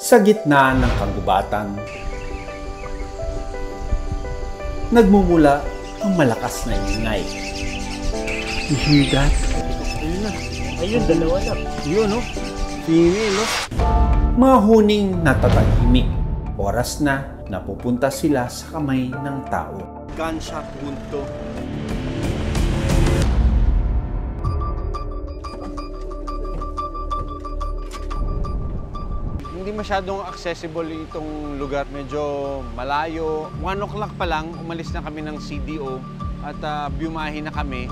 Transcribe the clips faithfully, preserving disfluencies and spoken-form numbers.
Sa gitna ng kagubatan, nagmumula ang malakas na ingay. You hear that? Ayun na. Ayun, dalawa na. Yun, no? Female, no? Mga huning natatahimik. Oras na napupunta sila sa kamay ng tao. Gunshot wound to. Hindi masyadong accessible itong lugar. Medyo malayo. one o'clock pa lang, umalis na kami ng C D O at uh, biumahin na kami.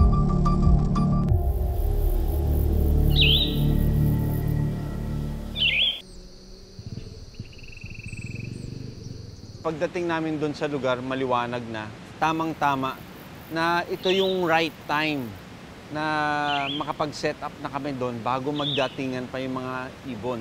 Pagdating namin doon sa lugar, maliwanag na. Tamang-tama na ito yung right time na makapag-set up na kami doon bago magdatingan pa yung mga ibon.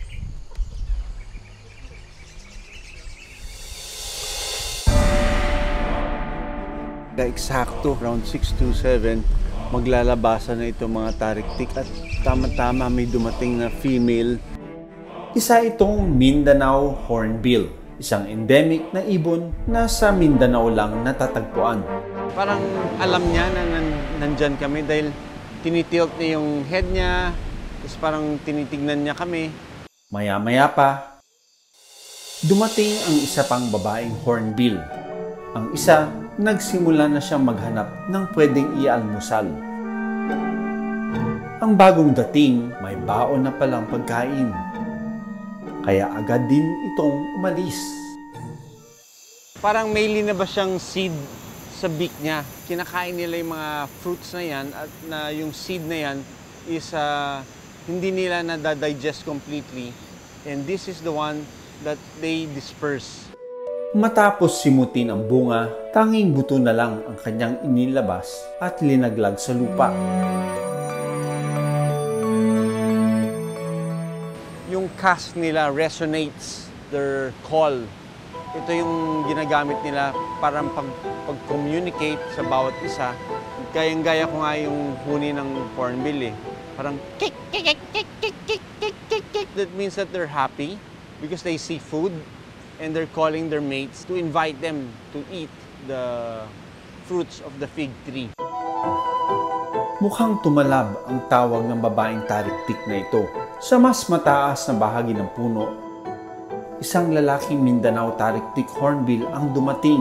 Eksakto, around six to seven, maglalabasan na itong mga tariktik at tama-tama may dumating na female. Isa itong Mindanao Hornbill, isang endemic na ibon na sa Mindanao lang natatagpuan. Parang alam niya na nan nandyan kami dahil tinitilt niya yung head niya, tapos parang tinitignan niya kami. Maya-maya pa, dumating ang isa pang babaeng hornbill. Ang isa, nagsimula na siyang maghanap ng pwedeng ialmusal. Ang bagong dating, may baon na palang pagkain. Kaya agad din itong umalis. Parang may linabas siyang seed sa beak niya. Kinakain nila yung mga fruits na yan at na yung seed na yan is uh, hindi nila nadadigest completely. And this is the one that they disperse. Matapos simutin ang bunga, tanging buto na lang ang kanyang inilabas at linaglag sa lupa. Yung cast nila resonates their call. Ito yung ginagamit nila para pag-communicate sa bawat isa. Gayang-gaya ko nga yung huni ng hornbill eh. Parang kik, kik, kik, kik, kik, kik, kik, kik, kik. That means that they're happy because they see food. And they're calling their mates to invite them to eat the fruits of the fig tree. Mukhang tumalab ang tawag ng babaeng tariktik na ito. Sa mas mataas na bahagi ng puno, isang lalaking Mindanao tariktik hornbill ang dumating.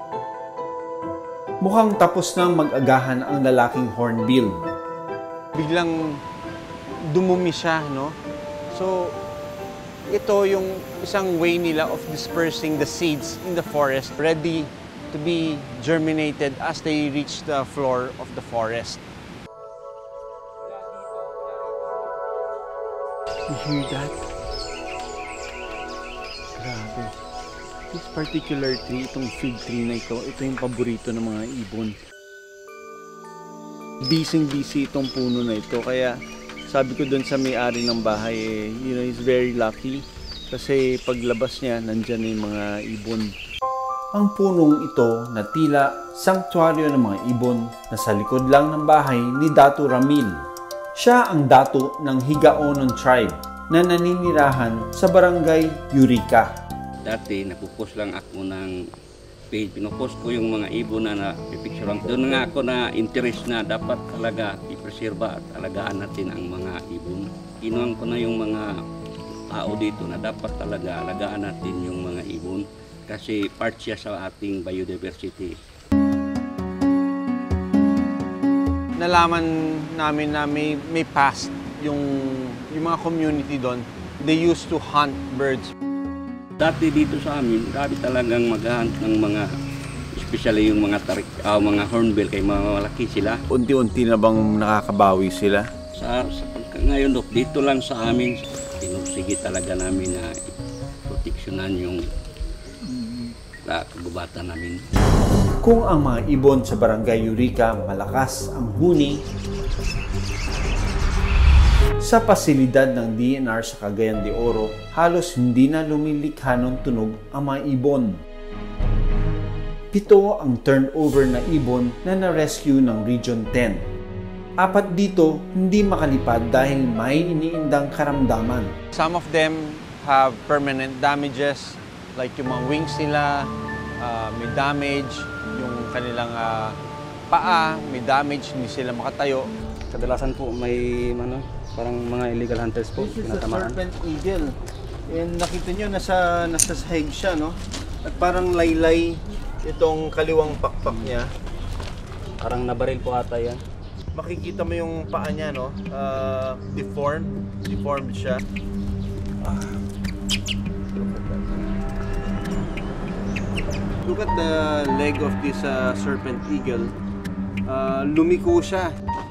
Mukhang tapos nang mag-agahan ang lalaking hornbill. Biglang dumumi siya, no? So, ito yung isang way nila of dispersing the seeds in the forest, ready to be germinated as they reach the floor of the forest. You hear that? Grabe. This particular tree, itong fig tree na ito, ito yung paborito ng mga ibon. Busy-busy itong puno na ito, kaya sabi ko doon sa may-ari ng bahay, eh, you know, he's very lucky kasi paglabas niya, nandyan na yung mga ibon. Ang punong ito na tila sanktuaryo ng mga ibon na sa likod lang ng bahay ni Dato Ramil. Siya ang dato ng Higaonon tribe na naninirahan sa barangay Eureka. Dati nagpo-post lang ako ng page, pinopost ko yung mga ibon na napipicturean. Doon nga ako na interest na dapat talaga i-preserba at alagaan natin ang mga ibon. Kinuha ko na yung mga tao dito na dapat talaga alagaan natin yung mga ibon kasi part siya sa ating biodiversity. Nalaman namin na may, may past yung, yung mga community doon. They used to hunt birds. Dati dito sa amin, grabe talagang maghahunt ng mga, especially yung mga tarik, uh, mga hornbill, kay mga malaki sila. Unti-unti na bang nakakabawi sila? Sa, sa ngayon, dito lang sa amin, sinursige talaga namin na proteksyonan yung uh, kagubatan namin. Kung ang mga ibon sa barangay Eureka malakas ang huni, sa pasilidad ng D N R sa Cagayan de Oro, halos hindi na lumilikha ng tunog ang mga ibon. Pito ang turnover na ibon na na-rescue ng Region ten. Apat dito hindi makalipad dahil may iniindang karamdaman. Some of them have permanent damages, like yung mga wings nila, uh, may damage, yung kanilang uh, paa, may damage, hindi sila makatayo. Kadalasan po may ano, parang mga illegal hunters po. This is a serpent eagle. And nakita nyo, nasa, nasa sahig siya, no? At parang laylay itong kaliwang pakpak niya. Parang nabaril po ata yan. Makikita mo yung paa niya, no? Uh, deformed. Deformed siya. Ah. Look at the leg of this uh, serpent eagle. Uh, lumiko siya.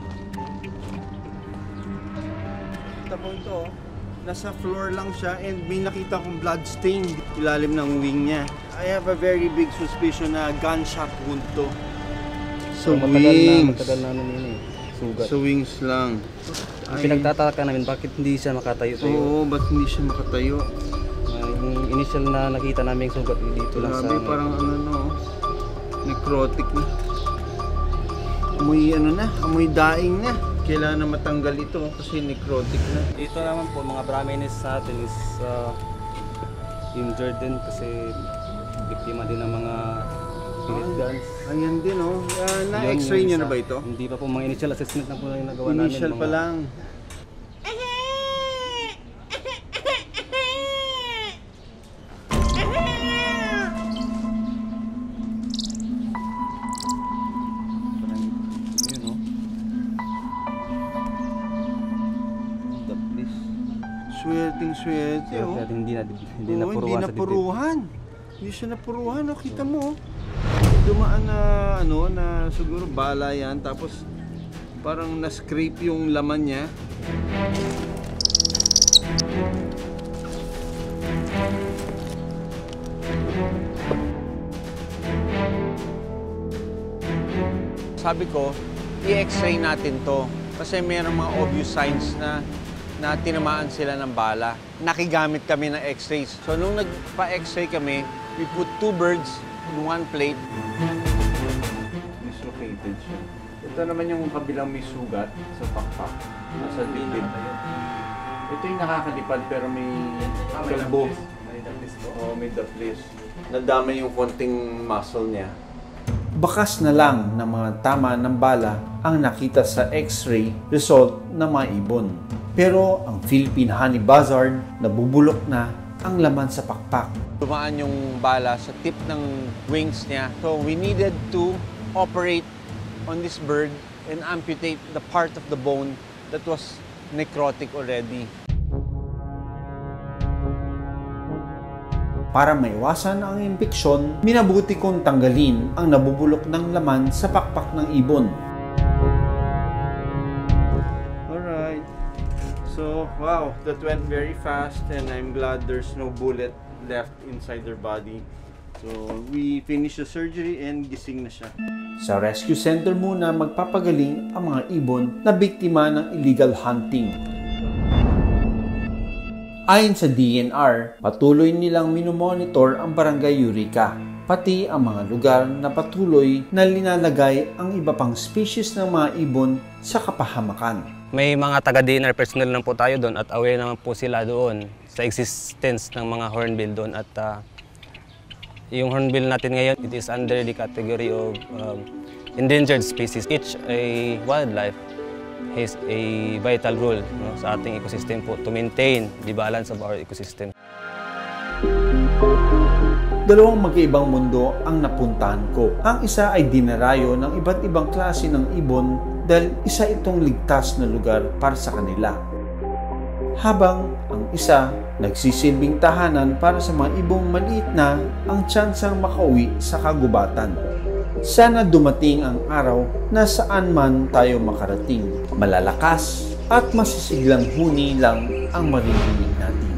Kita mo ito, nasa floor lang siya and may nakita kong blood stain ilalim ng wing niya. I have a very big suspicion na gunshot wound to. So, so matagal wings. na, matagal na namin eh. Sugat. So wings lang. Ang pinagtataka namin, bakit hindi siya makatayo-tayo? Oo, ba't hindi siya makatayo? Uh, yung initial na nakita namin yung sugat dito lang sa... Grabe, parang ano no, necrotic na. Amoy ano na, amoy daing na. Kailangan na matanggal ito kasi necrotic na. Ito naman po, mga brahminis sa atin is uh, injured din kasi biktima din ng mga spirit guns. Ayan din oh. Uh, na-x-ray nyo na ba ito? Hindi pa po, mga initial assessment na po yung nagawa namin. Initial pa lang. Swerting swerte oh. Hindi na, hindi na Oo, puruhan hindi sa napuruhan. Hindi siya napuruhan, oh. Kita mo oh. Dumaan na ano na siguro bala yan, tapos parang na-scrape yung laman niya. Sabi ko, i-x-ray natin to kasi mayroong mga obvious signs na na tinamaan sila ng bala. Nakigamit kami ng x-rays. So nung nagpa-x-ray kami, we put two birds in one plate. Dislocated siya. Ito naman yung kabilang may sugat sa pakpak. Nasa dibdib. Ito yung nakakalipad pero may kalbo. Oo, may daplis. Nadamay yung konting muscle niya. Bakas na lang ng mga tama ng bala ang nakita sa x-ray result ng mga ibon. Pero ang Philippine Honey Buzzard, nabubulok na ang laman sa pakpak. Dumaan yung bala sa tip ng wings niya. So we needed to operate on this bird and amputate the part of the bone that was necrotic already. Para maiwasan ang impeksyon, minabuti kong tanggalin ang nabubulok ng laman sa pakpak ng ibon. Alright. So, wow, that went very fast and I'm glad there's no bullet left inside their body. So, we finished the surgery and gising na siya. Sa rescue center muna magpapagaling ang mga ibon na biktima ng illegal hunting. Ayon sa D N R, patuloy nilang minomonitor ang Barangay Eureka, pati ang mga lugar na patuloy na linalagay ang iba pang species ng mga ibon sa kapahamakan. May mga taga-D N R personnel lang po tayo doon at aware naman po sila doon sa existence ng mga hornbill doon at uh, yung hornbill natin ngayon, it is under the category of um, endangered species. Each a wildlife has a vital role no, sa ating ecosystem po to maintain the balance of our ecosystem. Dalawang magkaibang mundo ang napuntahan ko. Ang isa ay dinarayo ng iba't ibang klase ng ibon dahil isa itong ligtas na lugar para sa kanila. Habang ang isa nagsisilbing tahanan para sa mga ibong maliit na ang tsansang makauwi sa kagubatan. Sana dumating ang araw na saan man tayo makarating, malalakas at masisiglang huni lang ang maririnig natin.